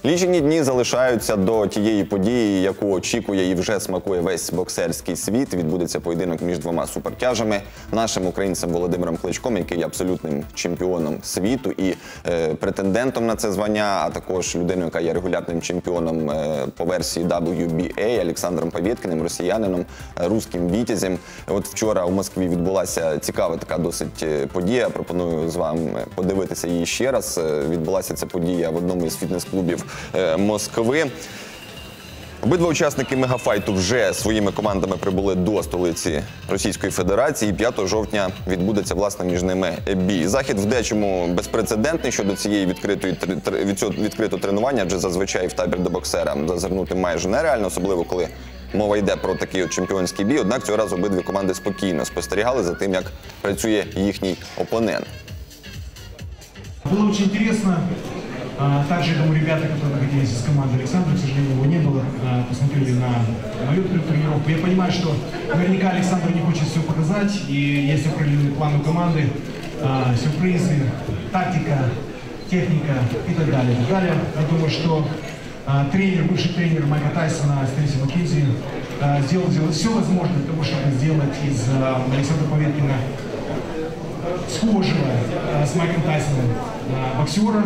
Лічені дні залишаються до тієї події, яку очікує і вже смакує весь боксерський світ. Відбудеться поєдинок між двома супертяжами. Нашим українцем Володимиром Кличком, який є абсолютним чемпіоном світу і претендентом на це звання, а також людиною, яка є регулярним чемпіоном по версії WBA, Олександром Повєткіним, росіянином, руським вітязем. От вчора у Москві відбулася цікава така досить подія. Пропоную з вами подивитися її ще раз. Відбулася ця подія в одному із фітнес-клубів Москви. Обидва учасники мегафайту вже своїми командами прибули до столиці Російської Федерації. 5 жовтня відбудеться, власне, між ними бій. Захід в дечому безпрецедентний щодо цієї відкритого тренування, адже зазвичай в табір до боксера зазирнути майже нереально, особливо коли мова йде про такий от чемпіонський бій. Однак цього разу обидві команди спокійно спостерігали за тим, як працює їхній опонент. Було дуже цікаво. Также, я думаю, ребята, которые находились из команды Александра, к сожалению, его не было, посмотрели на мою тренировку. Я понимаю, что наверняка Александр не хочет все показать, и есть определенный план у команды, сюрпризы, тактика, техника и так далее. Я думаю, что тренер, бывший тренер Майка Тайсона, Стэнси Маккензи, сделал все возможное для того, чтобы сделать из Александра Повєткіна схожего с Майком Тайсоном боксера.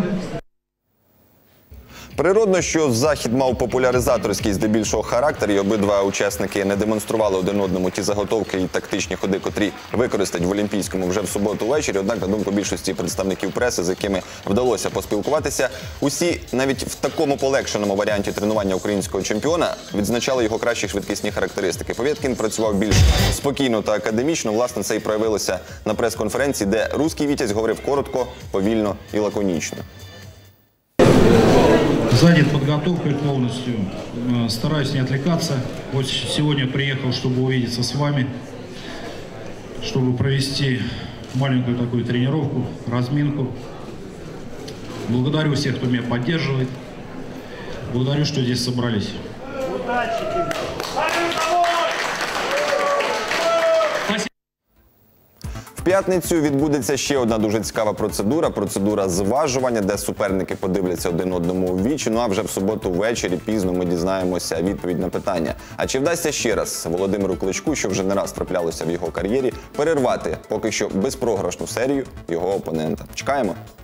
Природно, що захід мав популяризаторський здебільшого характер, і обидва учасники не демонстрували один одному ті заготовки і тактичні ходи, котрі використають в Олімпійському вже в суботу ввечері. Однак, на думку більшості представників преси, з якими вдалося поспілкуватися, усі навіть в такому полегшеному варіанті тренування українського чемпіона відзначали його кращі швидкісні характеристики. Повєткін працював більш спокійно та академічно. Власне, це і проявилося на прес-конференції, де руський вітязь говорив коротко, повільно і лаконічно. Занят подготовкой полностью, стараюсь не отвлекаться. Вот сегодня приехал, чтобы увидеться с вами, чтобы провести маленькую такую тренировку, разминку. Благодарю всех, кто меня поддерживает. Благодарю, что здесь собрались. В п'ятницю відбудеться ще одна дуже цікава процедура – процедура зважування, де суперники подивляться один одному у вічі. Ну а вже в суботу ввечері пізно ми дізнаємося відповідь на питання. А чи вдасться ще раз Володимиру Кличку, що вже не раз траплялося в його кар'єрі, перервати поки що безпрограшну серію його опонента? Чекаємо.